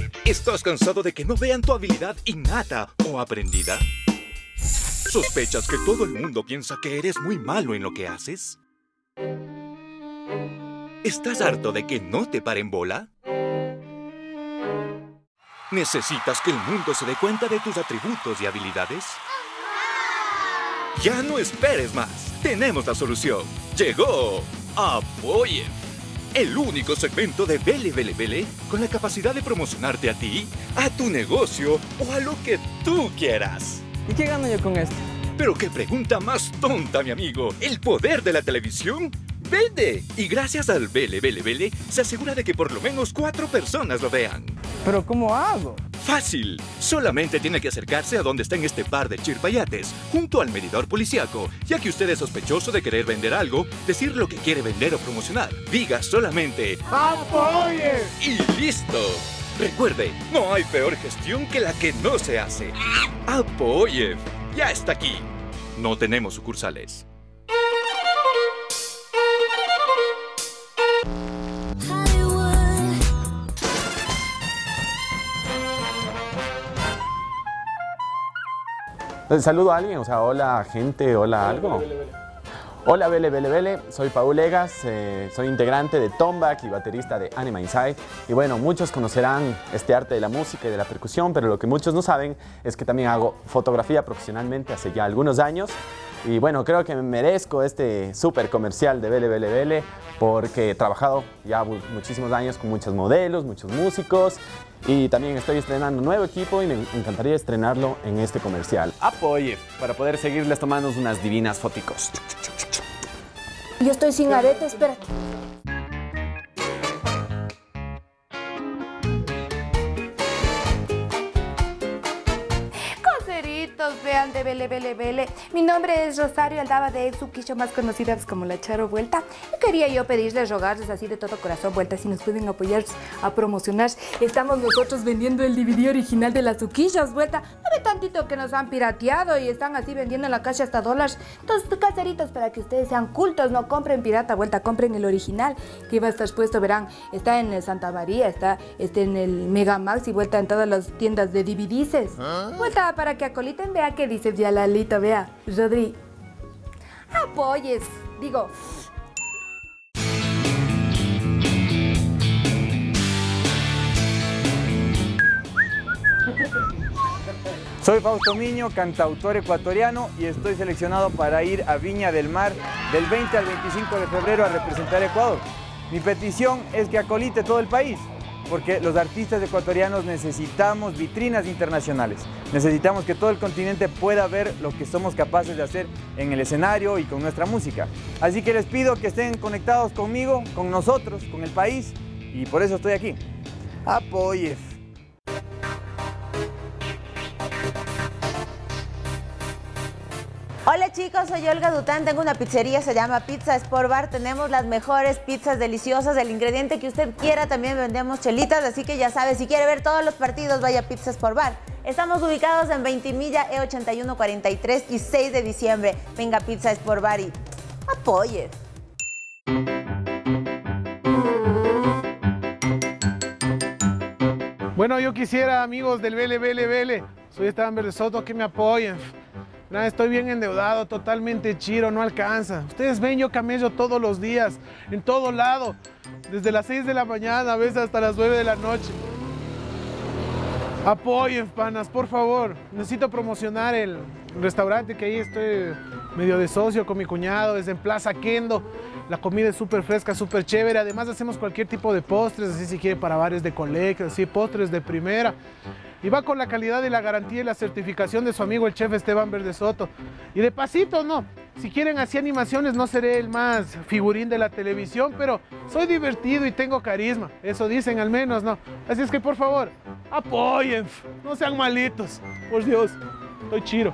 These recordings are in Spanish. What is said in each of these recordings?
¿Estás cansado de que no vean tu habilidad innata o aprendida? ¿Sospechas que todo el mundo piensa que eres muy malo en lo que haces? ¿Estás harto de que no te paren bola? ¿Necesitas que el mundo se dé cuenta de tus atributos y habilidades? Ya no esperes más. Tenemos la solución. Llegó Apoyef, el único segmento de Vele Vele Vele con la capacidad de promocionarte a ti, a tu negocio o a lo que tú quieras. ¿Y qué gano yo con esto? Pero qué pregunta más tonta, mi amigo. ¿El poder de la televisión? ¡Vende! Y gracias al Vele Vele Vele se asegura de que por lo menos 4 personas lo vean. ¿Pero cómo hago? ¡Fácil! Solamente tiene que acercarse a donde está en este par de chirpayates, junto al medidor policíaco, ya que usted es sospechoso de querer vender algo, decir lo que quiere vender o promocionar. Diga solamente ¡Apoye! ¡y listo! Recuerde, no hay peor gestión que la que no se hace. Apoyef ya está aquí. No tenemos sucursales. ¿Saludo a alguien? O sea, hola gente, hola algo. Hola Vele Vele Vele, soy Paul Egas, soy integrante de Tomback y baterista de Anima Inside. Y bueno, muchos conocerán este arte de la música y de la percusión, pero lo que muchos no saben es que también hago fotografía profesionalmente hace ya algunos años. Y bueno, creo que me merezco este súper comercial de Vele Vele Vele porque he trabajado ya muchísimos años con muchos modelos, muchos músicos. Y también estoy estrenando un nuevo equipo y me encantaría estrenarlo en este comercial. Apoye para poder seguirles tomando unas divinas foticos. Yo estoy sin arete, espérate. Vean de Vele Vele Vele. Mi nombre es Rosario Aldaba de Exuquillo, más conocidas como la Charo Vuelta. Y quería yo pedirles, rogarles así de todo corazón, Vuelta, si nos pueden apoyar a promocionar. Estamos nosotros vendiendo el DVD original de las Uquillas, Vuelta. No ve tantito que nos han pirateado y están así vendiendo en la calle hasta $. Entonces, caseritos, para que ustedes sean cultos, no compren pirata, Vuelta, compren el original que iba a estar puesto, verán, está en el Santa María, está en el Mega Max y Vuelta en todas las tiendas de DVDs. Vuelta, para que acoliten, vea que dice ya Lalita, vea, Rodri. Apoyes, digo. Soy Fausto Miño, cantautor ecuatoriano, y estoy seleccionado para ir a Viña del Mar del 20 al 25 de febrero a representar a Ecuador. Mi petición es que acolite todo el país, porque los artistas ecuatorianos necesitamos vitrinas internacionales. Necesitamos que todo el continente pueda ver lo que somos capaces de hacer en el escenario y con nuestra música. Así que les pido que estén conectados conmigo, con nosotros, con el país, y por eso estoy aquí. Apoyef. Hola chicos, soy Olga Dután, tengo una pizzería, se llama Pizza Sport Bar. Tenemos las mejores pizzas deliciosas, el ingrediente que usted quiera, también vendemos chelitas, así que ya sabe, si quiere ver todos los partidos, vaya a Pizza Sport Bar. Estamos ubicados en Ventimilla, E8143 y 6 de diciembre. Venga Pizza Sport Bar y apoye. Bueno, yo quisiera, amigos del Vele Vele Vele, soy Esteban Verde Soto, que me apoyen. Nada, estoy bien endeudado, totalmente chiro, no alcanza. Ustedes ven, yo camello todos los días, en todo lado, desde las 6 de la mañana, a veces hasta las 9 de la noche. Apoyen, panas, por favor. Necesito promocionar el restaurante que ahí estoy medio de socio con mi cuñado, es en Plaza Kendo. La comida es súper fresca, súper chévere. Además hacemos cualquier tipo de postres, así si quiere para bares de colegio, así postres de primera. Y va con la calidad y la garantía y la certificación de su amigo el chef Esteban Verde Soto. Y de pasito, no. Si quieren así animaciones, no seré el más figurín de la televisión, pero soy divertido y tengo carisma. Eso dicen al menos, ¿no? Así es que, por favor, apoyen. No sean malitos. Por Dios, estoy chiro.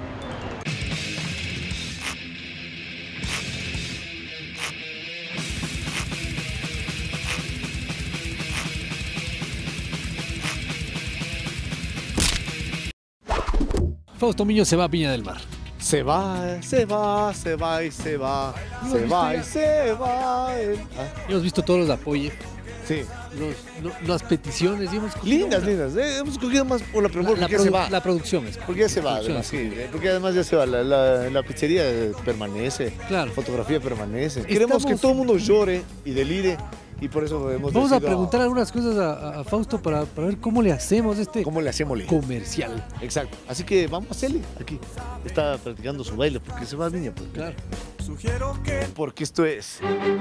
Fausto Miño se va a Viña del Mar. Se va, se va, se va y se va, se va y se va. Hemos visto todos los apoyos. Sí. Las peticiones, y hemos Lindas. Hemos escogido más por la promoción, porque ya se va. La producción es. Porque ya se va, además, sí. Porque además ya se va. La pizzería permanece. Claro. La fotografía permanece. Queremos que todo el mundo llore y delire. Y por eso hemos Vamos a decidido preguntar algunas cosas a Fausto para ver cómo le hacemos ¿Cómo le hacemos? comercial. Exacto. Así que vamos a hacerle aquí. Está practicando su baile porque se va a Viña. Pues. Claro. Porque esto es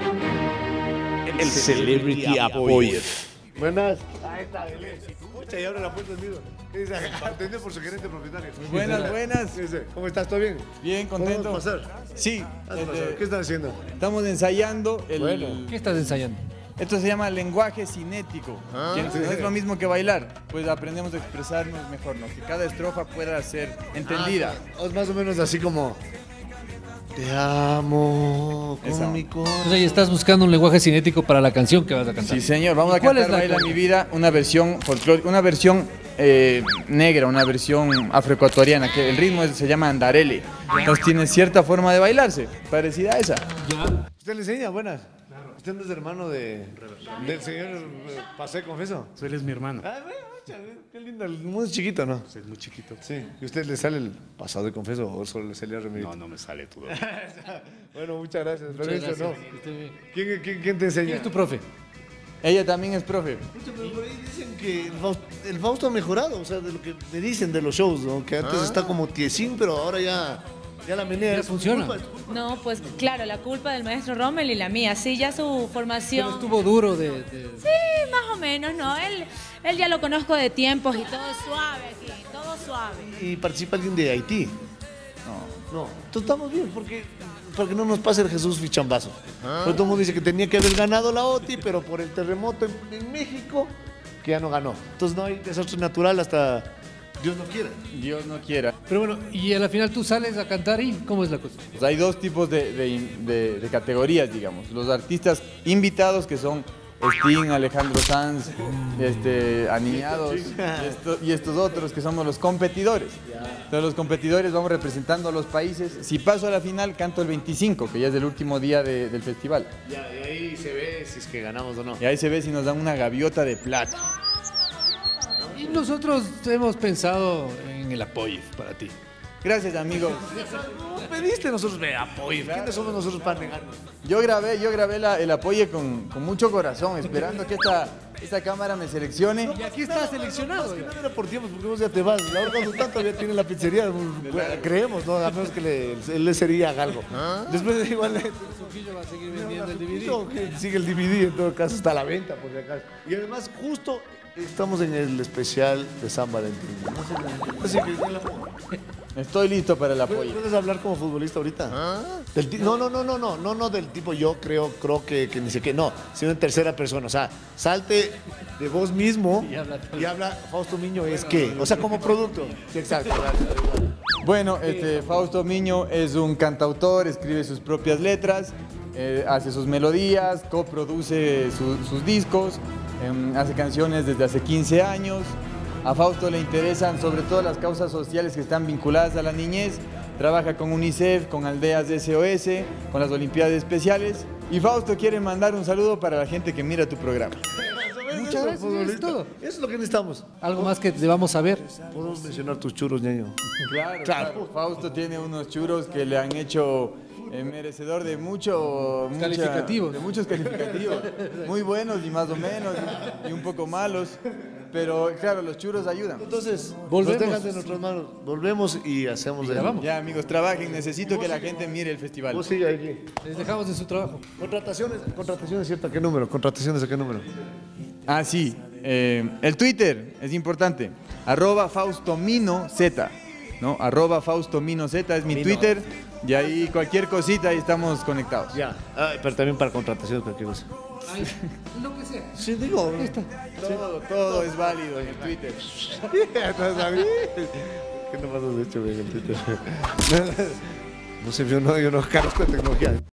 el Celebrity Apoyer. Buenas. Ahí está, Pucha, y abre la puerta el nido. ¿Qué dice? Atendido por su gerente propietario. Buenas. ¿Qué dice? ¿Cómo estás? ¿Todo bien? Bien, contento. ¿Podemos pasar? Sí, ¿Qué están haciendo? estamos ensayando Bueno. ¿Qué estás ensayando? Esto se llama lenguaje cinético, que no es lo mismo que bailar, pues aprendemos a expresarnos mejor, ¿no? Que cada estrofa pueda ser entendida. Es más o menos así como... Te amo con Eso. mi corazón. O sea, y estás buscando un lenguaje cinético para la canción que vas a cantar. Sí, señor, vamos a ¿Cuál cantar es la Baila cual? mi vida, una versión folclórica, una versión negra, una versión afroecuatoriana, que el ritmo se llama andarele. Entonces tiene cierta forma de bailarse, parecida a esa. Ya. ¿Usted le enseña? Buenas. ¿Usted no es hermano del señor Pasé Confeso? Tú eres mi hermano. Ah, bueno, qué lindo. El mundo es chiquito, ¿no? Es muy chiquito. Sí. ¿Y usted le sale el pasado de Confeso o solo le sale el remedio? No me sale todo. Bueno, muchas gracias. Muchas Permiso, gracias. ¿no? Que esté bien. ¿Quién te enseña? ¿Quién es tu profe? Ella también es profe. Pero por ahí dicen que el Fausto ha mejorado, o sea, de lo que me dicen de los shows, ¿no? Que antes está como tiesín, pero ahora ya la menea. Ya funciona. No, pues claro, la culpa del maestro Rommel y la mía. Sí, ya su Pero formación. estuvo duro de... Sí, más o menos, ¿no? Él ya lo conozco de tiempos y todo es suave aquí, todo suave. ¿Y participa alguien de Haití? No. Entonces estamos bien, porque para que no nos pase el Jesús Fichambazo. Pero todo el mundo dice que tenía que haber ganado la OTI, pero por el terremoto en México, que ya no ganó. Entonces no hay desastre natural hasta Dios no quiera. Dios no quiera. Pero bueno, y a la final tú sales a cantar y ¿cómo es la cosa? Pues hay dos tipos de categorías, digamos. Los artistas invitados, que son Sting, Alejandro Sanz, Aniñados, y estos otros que somos los competidores. Entonces los competidores vamos representando a los países. Si paso a la final, canto el 25, que ya es el último día del festival. Ya, y ahí se ve si es que ganamos o no. Y ahí se ve si nos dan una gaviota de plata. Y nosotros hemos pensado en el apoyo para ti. Gracias, amigos. No pediste nosotros apoyo. ¿Quiénes somos nosotros para negarnos? Yo grabé el apoyo con mucho corazón, esperando que esta cámara me seleccione. Y aquí está seleccionado. No era por tiempos, porque vos ya te vas. La verdad, tanto todavía tiene la pizzería. Creemos, ¿no? A menos que él le sería algo. Después igual Trujillo va a seguir vendiendo el DVD. sigue el DVD, en todo caso está a la venta, por si acaso. Y además, justo estamos en el especial de San Valentín. Así que Estoy listo para el apoyo. ¿puedes hablar como futbolista ahorita? No del tipo yo creo que ni sé qué, no, sino en tercera persona. O sea, salte de vos mismo y habla Fausto Miño es que, o sea, como producto. Sí, exacto. Bueno, Fausto Miño es un cantautor, escribe sus propias letras, hace sus melodías, coproduce sus discos, hace canciones desde hace 15 años. A Fausto le interesan sobre todo las causas sociales que están vinculadas a la niñez. Trabaja con UNICEF, con Aldeas SOS, con las Olimpiadas Especiales. Y Fausto quiere mandar un saludo para la gente que mira tu programa. Muchas gracias, eso es todo. Eso es lo que necesitamos. Algo más que debamos saber. Podemos mencionar tus churros, ñaño. Claro. Fausto tiene unos churros que le han hecho merecedor de muchos calificativos. Muy buenos y más o menos, y un poco malos. Pero claro, los churros ayudan. Entonces, Volvemos. nos dejan de nuestras manos. Volvemos y hacemos el... grabamos. Ya, amigos, trabajen. Necesito que la gente mire el festival. Vos sigue aquí. Les dejamos de su trabajo. Contrataciones, ¿cierto? ¿A qué número? ¿Contrataciones a qué número? Ah, sí. El Twitter es importante. @FaustoMinoZ, ¿no? @FaustoMinoZ es mi Twitter. Y ahí cualquier cosita, ahí estamos conectados. Ya. Pero también para contrataciones, cualquier cosa. Lo que sea. Sí, digo. Todo es válido en el Twitter. ¿Qué no más has hecho en el Twitter? No sé, yo no conozco tecnología.